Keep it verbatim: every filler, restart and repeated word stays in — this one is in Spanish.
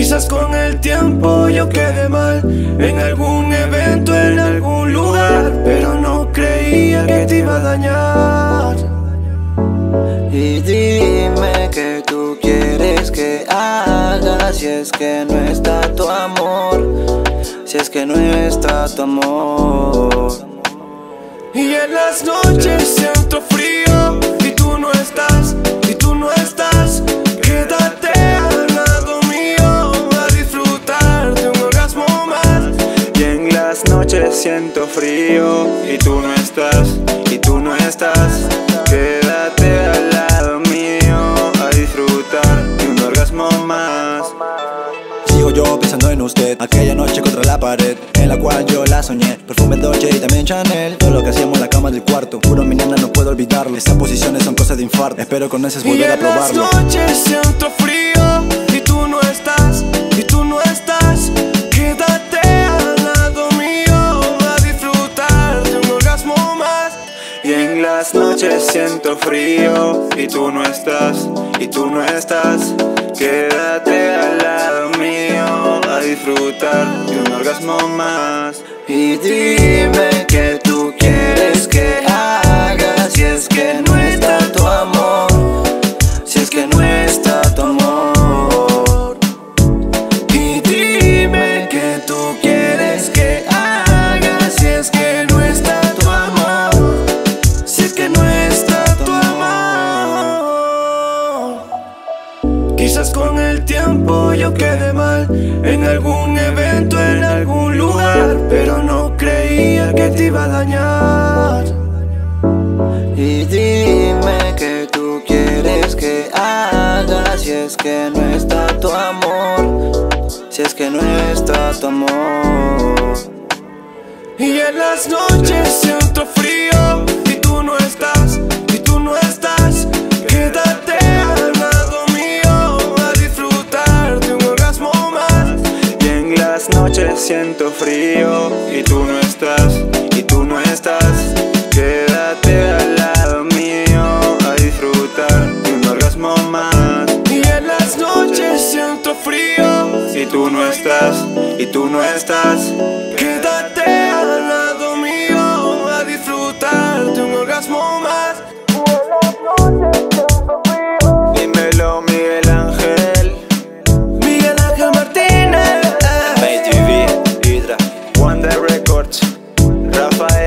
Quizás con el tiempo yo quedé mal en algún evento, en algún lugar, pero no creía que te iba a dañar. Y dime qué tú quieres que haga, si es que no está tu amor, si es que no está tu amor. Y en las noches siento frío y tú no estás, y tú no estás. Quédate al lado mío a disfrutar de un orgasmo más. Y en las noches siento frío y tú no estás, y tú no estás. Quédate al lado mío a disfrutar de un orgasmo más. Sigo yo pensando en usted, aquella noche contra la pared en la cual yo la soñé. Perfume Dolce y también Chanel, todo lo que hacíamos en la cama del cuarto. Juro mi nena no puedo olvidarlo, esas posiciones son cosas de infarto. Espero con esas volver a probarlo. Y en las noches siento frío y tú no estás, y tú no estás. Quédate al lado mío a disfrutar de un orgasmo más. Y en las noches siento frío y tú no estás, y tú no estás. Quédate al lado mío a disfrutar de un orgasmo más. Y dime qué tú quieres que haga, si es que no está tu amor, si es que no está tu amor. Y dime qué tú quieres que haga, si es que no está tu amor, si es que no está tu amor. Quizás con el tiempo yo quedé mal en algún evento, en algún lugar, pero no creía que te iba a dañar. Y dime qué tú quieres que haga, si es que no está tu amor, si es que no está tu amor. Y en las noches siento frío y tú no estás, y tú no estás. Quédate al lado mío a disfrutar de un orgasmo más. Y en las noches siento frío y tú no estás, y tú no estás. Quédate al lado mío a disfrutar de un orgasmo más. Y en las noches siento frío y tú no estás, y tú no estás. Quédate al lado mío a disfrutar de un orgasmo más. Dímelo, Miguel Ángel. Miguel Ángel Martínez. May T V, Hydra, One Day Records, Rafael.